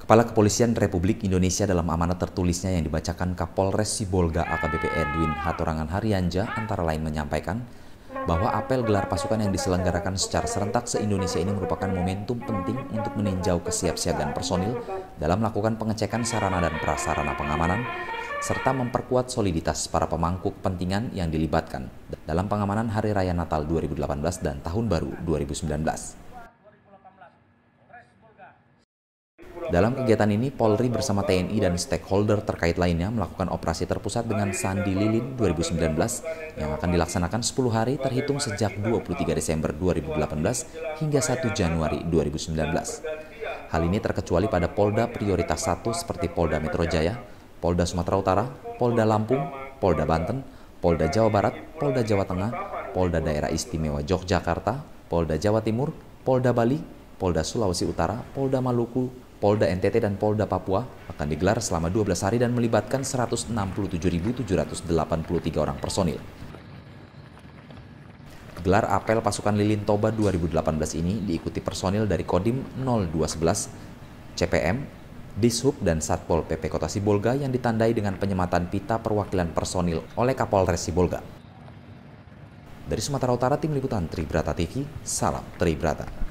Kepala Kepolisian Republik Indonesia dalam amanat tertulisnya yang dibacakan Kapolres Sibolga AKBP Edwin Hatorangan Haryanja antara lain menyampaikan bahwa apel gelar pasukan yang diselenggarakan secara serentak se-Indonesia ini merupakan momentum penting untuk meninjau kesiapsiagaan personil dalam melakukan pengecekan sarana dan prasarana pengamanan, serta memperkuat soliditas para pemangku kepentingan yang dilibatkan dalam pengamanan Hari Raya Natal 2018 dan Tahun Baru 2019. Dalam kegiatan ini, Polri bersama TNI dan stakeholder terkait lainnya melakukan operasi terpusat dengan Sandi Lilin 2019 yang akan dilaksanakan 10 hari terhitung sejak 23 Desember 2018 hingga 1 Januari 2019. Hal ini terkecuali pada Polda Prioritas 1 seperti Polda Metro Jaya, Polda Sumatera Utara, Polda Lampung, Polda Banten, Polda Jawa Barat, Polda Jawa Tengah, Polda Daerah Istimewa Yogyakarta, Polda Jawa Timur, Polda Bali, Polda Sulawesi Utara, Polda Maluku, Polda NTT dan Polda Papua akan digelar selama 12 hari dan melibatkan 167.783 orang personil. Gelar apel pasukan Lilin Toba 2018 ini diikuti personil dari Kodim 0211, CPM, Dishub dan Satpol PP Kota Sibolga yang ditandai dengan penyematan pita perwakilan personil oleh Kapolres Sibolga. Dari Sumatera Utara, Tim Liputan Tribrata TV, salam Tribrata.